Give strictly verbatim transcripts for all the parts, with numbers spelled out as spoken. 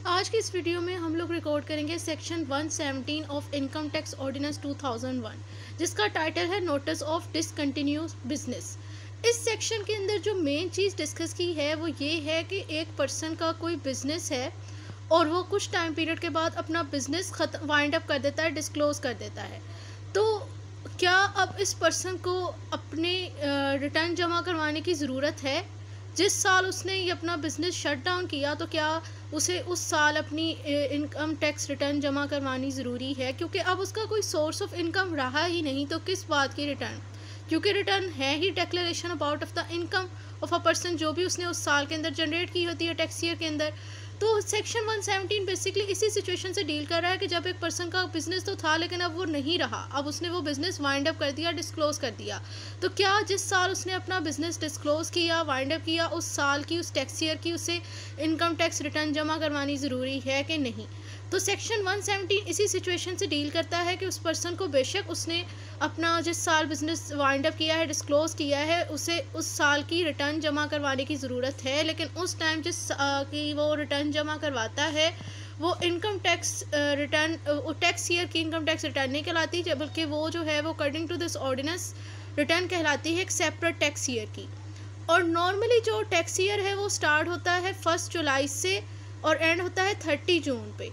आज की इस वीडियो में हम लोग रिकॉर्ड करेंगे section one seventeen of income tax ordinance two thousand one, जिसका टाइटल है नोटिस ऑफ डिसकंटिन्यूस बिजनेस। इस सेक्शन के अंदर जो मेन चीज़ डिस्कस की है वो ये है कि एक पर्सन का कोई बिजनेस है और वो कुछ टाइम पीरियड के बाद अपना बिजनेस खत्म वाइंड अप कर देता है, डिस्क्लोज कर देता है। तो क्या अब इस पर्सन को अपने रिटर्न जमा करवाने की ज़रूरत है? जिस साल उसने ये अपना बिज़नेस शट डाउन किया तो क्या उसे उस साल अपनी इनकम टैक्स रिटर्न जमा करवानी ज़रूरी है? क्योंकि अब उसका कोई सोर्स ऑफ इनकम रहा ही नहीं, तो किस बात की रिटर्न? क्योंकि रिटर्न है ही declaration about of the income of a person, जो भी उसने उस साल के अंदर जनरेट की होती है टैक्स ईयर के अंदर। तो सेक्शन वन सेवनटीन बेसिकली इसी सिचुएशन से डील कर रहा है कि जब एक पर्सन का बिजनेस तो था लेकिन अब वो नहीं रहा, अब उसने वो बिजनेस वाइंड अप कर दिया, डिस्क्लोज कर दिया। तो क्या जिस साल उसने अपना बिजनेस डिस्क्लोज किया, वाइंड अप किया, उस साल की, उस टैक्स ईयर की उसे इनकम टैक्स रिटर्न जमा करवानी ज़रूरी है कि नहीं? तो सेक्शन वन सेवनटीन इसी सिचुएशन से डील करता है कि उस पर्सन को बेशक उसने अपना जिस साल बिजनेस वाइंड अप किया है, डिस्क्लोज किया है, उसे उस साल की रिटर्न जमा करवाने की ज़रूरत है, लेकिन उस टाइम जिस की वो रिटर्न जमा करवाता है वो income tax return tax year की इनकम टैक्स रिटर्न नहीं कहलाती, बल्कि वो जो है वो according to this ordinance return कहलाती है एक सेपरेट टैक्स ईयर की। और नॉर्मली जो टैक्स ईयर है वो स्टार्ट होता है फर्स्ट जुलाई से और एंड होता है थर्टी जून पे,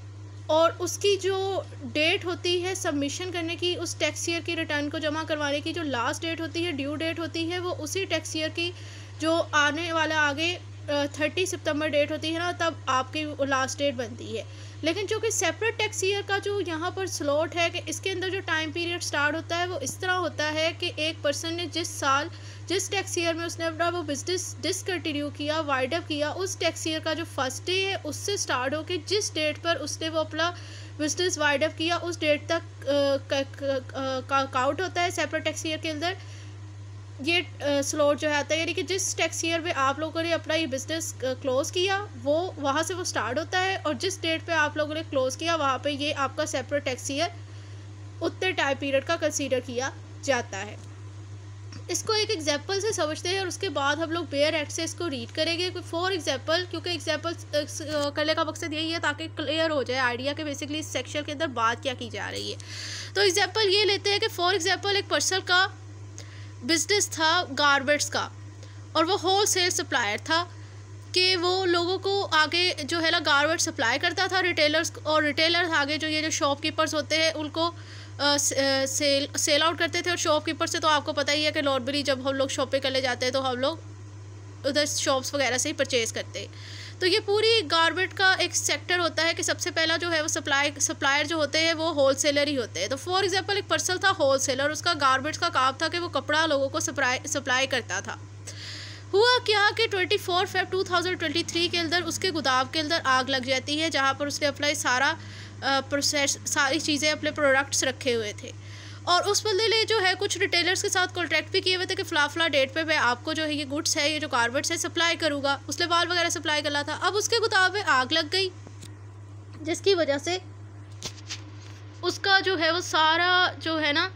और उसकी जो डेट होती है सबमिशन करने की, उस टैक्स ईयर की रिटर्न को जमा करवाने की जो लास्ट डेट होती है, ड्यू डेट होती है, वो उसी टैक्स ईयर की जो आने वाला आगे थर्टी सितंबर डेट होती है ना, तब आपकी लास्ट डेट बनती है। लेकिन जो कि सेपरेट टैक्स ईयर का जो यहाँ पर स्लॉट है कि इसके अंदर जो टाइम पीरियड स्टार्ट होता है वो इस तरह होता है कि एक पर्सन ने जिस साल जिस टैक्स ईयर में उसने अपना वो बिजनेस डिसकंटिन्यू किया, वाइंड अप किया, उस टैक्स ईयर का जो फर्स्ट डे है उससे स्टार्ट होकर जिस डेट पर उसने वो अपना बिजनेस वाइंड अप किया उस डेट तक काउंट होता है सेपरेट टैक्स ईयर के अंदर ये स्लॉट जो है आता है। यानी कि जिस टैक्स ईयर में आप लोगों ने अपना ये बिज़नेस क्लोज़ किया वो वहाँ से वो स्टार्ट होता है, और जिस डेट पे आप लोगों ने क्लोज़ किया वहाँ पे ये आपका सेपरेट टैक्स ईयर उतने टाइम पीरियड का कंसीडर किया जाता है। इसको एक एग्जांपल से समझते हैं और उसके बाद हम लोग बेयर एक्ट से इसको रीड करेंगे फॉर एग्जांपल, क्योंकि एग्जांपल करने का मकसद यही है ताकि क्लियर हो जाए आइडिया कि बेसिकली इस सेक्शन के अंदर बात क्या की जा रही है। तो एग्जांपल ये लेते हैं कि फॉर एग्जांपल एक पर्सन का बिजनेस था गारमेंट्स का और वो होल सेल सप्लायर था कि वो लोगों को आगे जो है ना गारमेंट सप्लाई करता था रिटेलर्स, और रिटेलर्स आगे जो ये जो शॉपकीपर्स होते हैं उनको आ, सेल सेल आउट करते थे। और शॉपकीपर से तो आपको पता ही है कि नॉर्मली जब हम लोग शॉपिंग करने जाते हैं तो हम लोग उधर शॉप्स वगैरह से ही परचेज़ करते हैं। तो ये पूरी गारमेंट का एक सेक्टर होता है कि सबसे पहला जो है वो सप्लाई सप्लायर जो होते हैं वो होलसेलर ही होते हैं। तो फॉर एग्जांपल एक पर्सन था होलसेलर, उसका गारमेंट्स का काम था कि वो कपड़ा लोगों को सप्लाई सप्लाई करता था। हुआ क्या कि twenty four Feb two thousand twenty three के अंदर उसके गोदाम के अंदर आग लग जाती है, जहाँ पर उसने अपना सारा प्रोसेस सारी चीज़ें अपने प्रोडक्ट्स रखे हुए थे। और उस बंदे ने जो है कुछ रिटेलर्स के साथ कॉन्ट्रैक्ट भी किए हुए थे कि फ़ला फ़ला डेट पे मैं आपको जो है ये गुड्स है, ये जो गारमेंट्स है सप्लाई करूँगा। उसने बाल वगैरह सप्लाई करना था। अब उसके गोदाम में आग लग गई जिसकी वजह से उसका जो है वो सारा जो है ना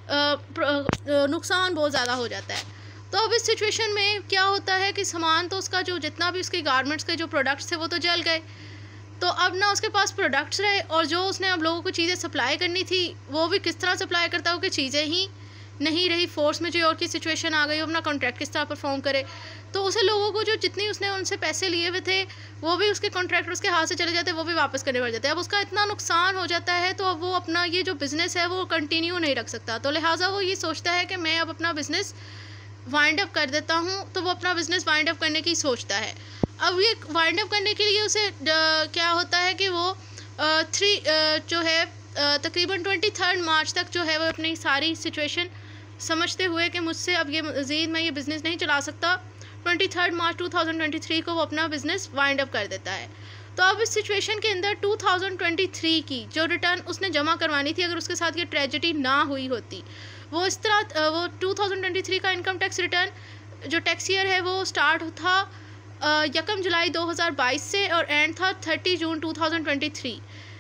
नुकसान बहुत ज़्यादा हो जाता है। तो अब इस सिचुएशन में क्या होता है कि सामान तो उसका जो जितना भी उसके गारमेंट्स के जो प्रोडक्ट्स थे वो तो जल गए। तो अब ना उसके पास प्रोडक्ट्स रहे, और जो उसने अब लोगों को चीज़ें सप्लाई करनी थी वो भी किस तरह सप्लाई करता हो कि चीज़ें ही नहीं रही, फोर्स में जो और की सिचुएशन आ गई, अपना कॉन्ट्रैक्ट किस तरह परफॉर्म करे। तो उसे लोगों को जो जितनी उसने उनसे पैसे लिए हुए थे वो भी उसके कॉन्ट्रैक्ट उसके हाथ से चले जाते, वो भी वापस करने पड़ जाते हैं। अब उसका इतना नुकसान हो जाता है तो अब वो अपना ये जो बिज़नेस है वो कंटिन्यू नहीं रख सकता। तो लिहाजा वो ये सोचता है कि मैं अब अपना बिज़नेस वाइंड अप कर देता हूँ। तो वो अपना बिज़नेस वाइंड अप करने की सोचता है। अब ये वाइंड अप करने के लिए उसे क्या होता है कि वो थ्री जो है तकरीबन ट्वेंटी थर्ड मार्च तक जो है वो अपनी सारी सिचुएशन समझते हुए कि मुझसे अब ये मज़ीद मैं ये बिज़नेस नहीं चला सकता, twenty third March two thousand twenty three को वो अपना बिज़नेस वाइंड अप कर देता है। तो अब इस सिचुएशन के अंदर टू थाउजेंड ट्वेंटी थ्री की जो रिटर्न उसने जमा करवानी थी, अगर उसके साथ ये ट्रेजेडी ना हुई होती, वो इस तरह वो टू थाउजेंड ट्वेंटी थ्री का इनकम टैक्स रिटर्न जो टैक्स ईयर है वो स्टार्ट था यकम जुलाई दो हज़ार बाईस से और एंड था thirty June two thousand twenty three.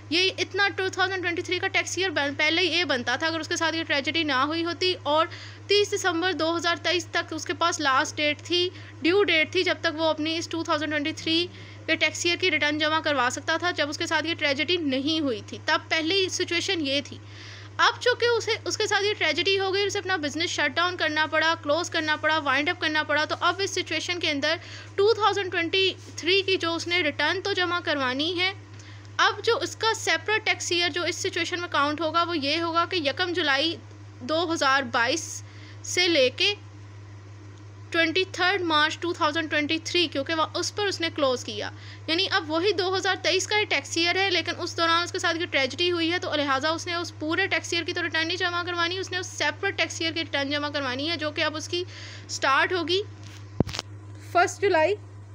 ये इतना टू थाउजेंड ट्वेंटी थ्री का टैक्स ईयर पहले ये बनता था अगर उसके साथ ये ट्रेजेडी ना हुई होती, और तीस दिसंबर दो हज़ार तेईस तक उसके पास लास्ट डेट थी, ड्यू डेट थी, जब तक वो अपनी इस टू थाउजेंड ट्वेंटी थ्री के टैक्स ईयर की रिटर्न जमा करवा सकता था, जब उसके साथ ये ट्रेजेडी नहीं हुई थी। तब पहली सिचुएशन ये थी। अब चूँकि उसे उसके साथ ये ट्रेजेडी हो गई, उसे अपना बिजनेस शट डाउन करना पड़ा, क्लोज करना पड़ा, वाइंड अप करना पड़ा, तो अब इस सिचुएशन के अंदर टू थाउजेंड ट्वेंटी थ्री की जो उसने रिटर्न तो जमा करवानी है, अब जो इसका सेपरेट टैक्स ईयर जो इस सिचुएशन में काउंट होगा वो ये होगा कि यकम जुलाई दो हज़ार बाईस से लेके twenty third March two thousand twenty three, क्योंकि वह उस पर उसने क्लोज़ किया। यानी अब वही दो हज़ार तेईस का ही टैक्स ईयर है, लेकिन उस दौरान उसके साथ की ट्रेजेडी हुई है, तो लिहाजा उसने उस पूरे टैक्स ईयर की तो रिटर्न नहीं जमा करवानी, उसने उस सेपरेट टैक्स ईयर की रिटर्न जमा करवानी है, जो कि अब उसकी स्टार्ट होगी फर्स्ट जुलाई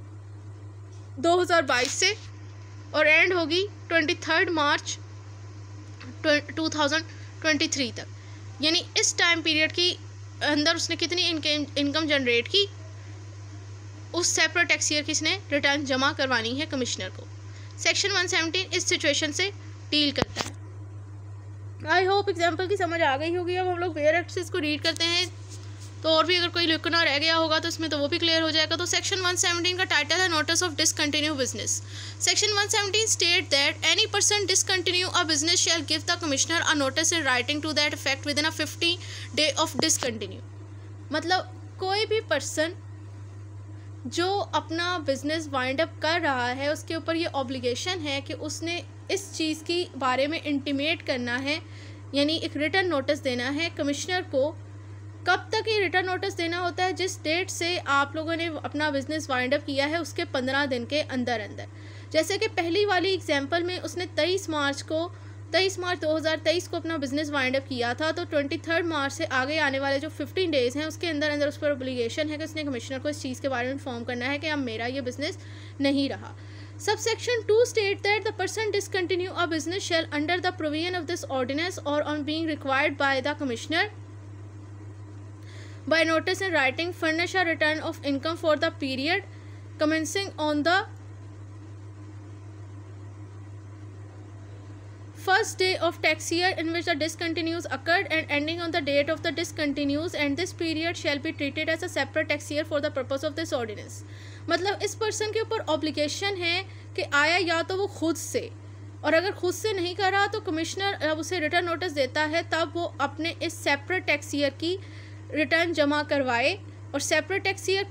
दो हज़ार बाईस से और एंड होगी twenty third March two thousand twenty three तक। यानी इस टाइम पीरियड की अंदर उसने कितनी इनकम इनकम जनरेट की, उस सेपरेट टैक्स ईयर की इसने रिटर्न जमा करवानी है कमिश्नर को। सेक्शन वन सेवेंटीन इस सिचुएशन से डील करता है। आई होप एग्जाम्पल की समझ आ गई होगी। अब हम लोग वेयर एक्ट से इसको रीड करते हैं, तो और भी अगर कोई लिखना रह गया होगा तो इसमें तो वो भी क्लियर हो जाएगा। तो सेक्शन वन सेवेंटीन का टाइटल है notice of discontinue business. Section one seventeen state that any person discontinue a business shall give the commissioner a notice in writing to that effect within a fifty day of discontinue. मतलब कोई भी person जो अपना business wind up कर रहा है, उसके ऊपर ये ऑब्लिगेशन है कि उसने इस चीज़ की बारे में इंटीमेट करना है, यानी एक रिटर्न नोटिस देना है कमिश्नर को। कब तक ये रिटर्न नोटिस देना होता है? जिस डेट से आप लोगों ने अपना बिजनेस वाइंड अप किया है उसके पंद्रह दिन के अंदर अंदर। जैसे कि पहली वाली एग्जांपल में उसने तेईस मार्च को तेईस मार्च दो हज़ार तेईस को अपना बिजनेस वाइंड अप किया था, तो तेईस मार्च से आगे आने वाले जो पंद्रह डेज़ हैं उसके अंदर अंदर उस पर ऑब्लिगेशन है कि उसने कमिश्नर को इस चीज़ के बारे में इन्फॉर्म करना है कि अब मेरा ये बिजनेस नहीं रहा। Subsection two state that the person discontinue a business shall under the provision of this ordinance or on being required by the commissioner by notice in writing furnish a return of income for the period commencing on the first day of tax year in which the discontinues occurred and ending on the date of the discontinues, and this period shall be treated as a separate tax year for the purpose of this ordinance। मतलब इस person के ऊपर obligation है कि आया या तो वो खुद से, और अगर खुद से नहीं कर रहा तो कमिश्नर जब उसे रिटर्न नोटिस देता है तब वो अपने इस सेपरेट टैक्स ईयर की रिटर्न जमा करवाए। और सेपरेट टैक्स ईयर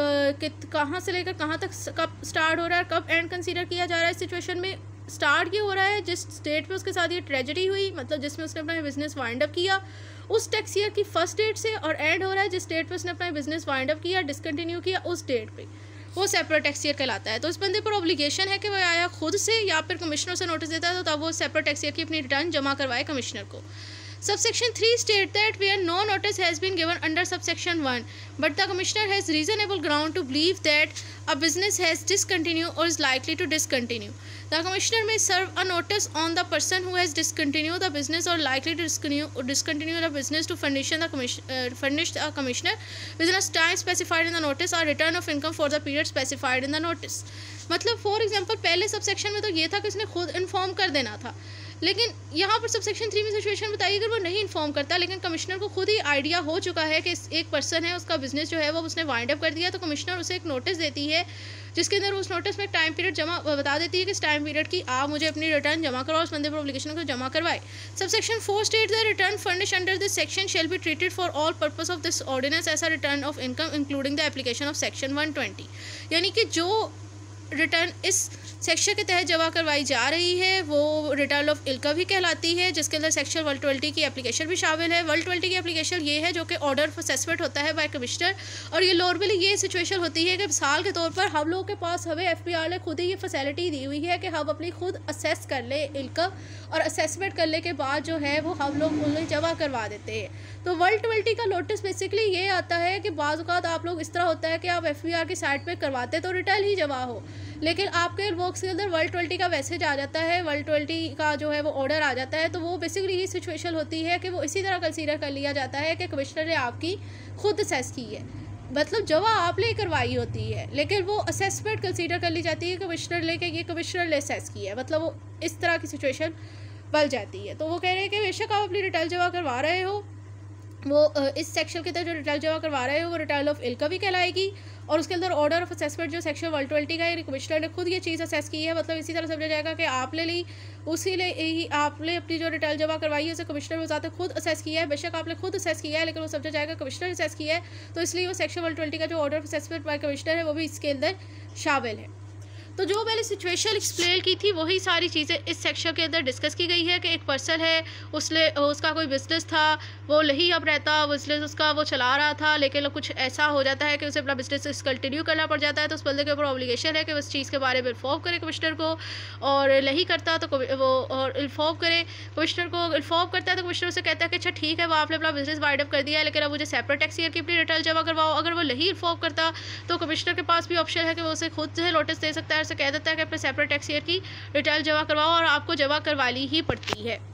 कहाँ से लेकर कहाँ तक कब स्टार्ट हो रहा है, कब एंड कंसीडर किया जा रहा है इस सिचुएशन में? स्टार्ट ये हो रहा है जिस डेट पे उसके साथ ये ट्रेजेडी हुई, मतलब जिसमें उसने अपना बिजनेस वाइंड अप किया, उस टैक्स ईयर की फर्स्ट डेट से, और एंड हो रहा है जिस डेट पे उसने अपना बिजनेस वाइंड अप किया, डिसकंटिन्यू किया, उस डेट पे। वो सेपरेट टैक्स ईयर कहलाता है। तो इस बंदे पर ऑब्लिगेशन है कि वह आया खुद से या फिर कमिश्नर से नोटिस देता है, तो तब वो सेपरेट टैक्स ईयर की अपनी रिटर्न जमा करवाए कमिश्नर को। Subsection three state that where no notice has been given under subsection one, but the commissioner has reasonable ground to believe that a business has discontinued or is likely to discontinue, the commissioner may serve a notice on the person who has discontinued the business or likely to discontinue or discontinue the business to furnish the commission uh, furnish the commissioner within a time specified in the notice or return of income for the period specified in the notice। मतलब for example पहले subsection में तो ये था कि उसने खुद inform कर देना था, लेकिन यहाँ पर सबसेक्शन थ्री में सिचुएशन बताइए अगर वो नहीं इन्फॉर्म करता, लेकिन कमिश्नर को खुद ही आइडिया हो चुका है कि एक पर्सन है उसका बिजनेस जो है वो उसने वाइंड अप कर दिया, तो कमिश्नर उसे एक नोटिस देती है जिसके अंदर उस नोटिस में टाइम पीरियड जमा बता देती है कि इस टाइम पीरियड की आप मुझे अपनी रिटर्न जमा करो, उस बंदे पर ऑब्लिगेशन को जमा करवाए। Subsection four state the return furnish under this section shall be treated for all purpose of this ordinance as a return of income including the application of section one twenty. यानी कि जो return इस section के तहत जमा करवाई जा रही है वो रिटर्न ऑफ इनकम भी कहलाती है, जिसके अंदर सेक्शन वन ट्वेंटी की एप्लीकेशन भी शामिल है। वन ट्वेंटी की एप्लीकेशन ये है जो कि ऑर्डर ऑफ असेसमेंट होता है बाय कमिश्नर, और ये नॉर्मली ये सिचुएशन होती है कि मिसाल के तौर पर हम लोगों के पास हमें एफ पी आर ने खुद ही ये फैसिलिटी दी हुई है कि हम अपनी खुद असेस कर ले इनकम, और असेसमेंट करने के बाद जो है वो हम लोग उन्हें जमा करवा देते हैं। तो वन ट्वेंटी का नोटिस बेसिकली ये आता है कि बाज़ औक़ात आप लोग इस तरह होता है कि आप एफ पी आर की साइट पर करवाते तो रिटर्न ही जमा हो, लेकिन आपके बॉक्स के अंदर वन ट्वेंटी का मैसेज आ जाता है, वन ट्वेंटी का जो है वो ऑर्डर आ जाता है, तो वो बेसिकली ये सिचुएशन होती है कि वो इसी तरह कंसीडर कर लिया जाता है कि कमिश्नर ने आपकी खुद असेस की है। मतलब जवा आपने करवाई होती है, लेकिन वो असेसमेंट कंसीडर कर ली जाती है कमिश्नर लेके, ये कमिश्नर ने असेस की है, मतलब वो इस तरह की सिचुएशन बन जाती है। तो वो कह रहे हैं कि बेशक आप अपनी रिटर्न जमा करवा रहे हो, वो इस सेक्शन के तहत जो रिटर्न जमा करवा रहे हो वो रिटर्न ऑफ इल का भी कहलाएगी, और उसके अंदर ऑर्डर ऑफ असेसमेंट जो सेक्शन वन ट्वेंटी का है, कमिश्नर ने खुद ये चीज़ असेस की है, मतलब इसी तरह समझा जाएगा कि आपने ली उसी ले ही आपने अपनी जो रिटर्न जमा करवाई है उसे कमिश्नर ने ज़्यादा खुद असेस किया है। बेशक आपने खुद असेस किया है, लेकिन वो समझा जाएगा कमिश्नर ने असेस किया है, तो इसलिए वो सेक्शन वन ट्वेंटी का जो order of assessment by commissioner है वो भी इसके अंदर शामिल है। तो जो मैंने सिचुएशन एक्सप्लेन की थी वही सारी चीज़ें इस सेक्शन के अंदर डिस्कस की गई है कि एक पर्सन है, उसने उसका कोई बिज़नेस था, वो नहीं अब रहता, बिजनेस उसका वो चला रहा था, लेकिन कुछ ऐसा हो जाता है कि उसे अपना बिजनेस कंटिन्यू करना पड़ जाता है, तो उस बंदे के ऊपर ऑब्लिगेशन है कि उस चीज़ के बारे में इन्फॉर्म करे कमिश्नर को, और नहीं करता तो वो और इन्फॉर्म करे कमिश्नर को, इन्फॉर्म करता है तो कमिश्नर उसे कहता है कि अच्छा ठीक है, वो आपने अपना बिजनेस वाइड अप कर दिया है, लेकिन अब मुझे सेपरेट टैक्स ईयर की अपनी रिटर्न जमा करवाओ। अगर वो नहीं इन्फॉर्म करता तो कमिश्नर के पास भी ऑप्शन है कि वो उसे खुद जो है नोटिस दे सकता है, उसे कह देता है कि अपने सेपरेट टैक्स ईयर की रिटर्न जमा करवाओ, और आपको जमा करवानी ही पड़ती है।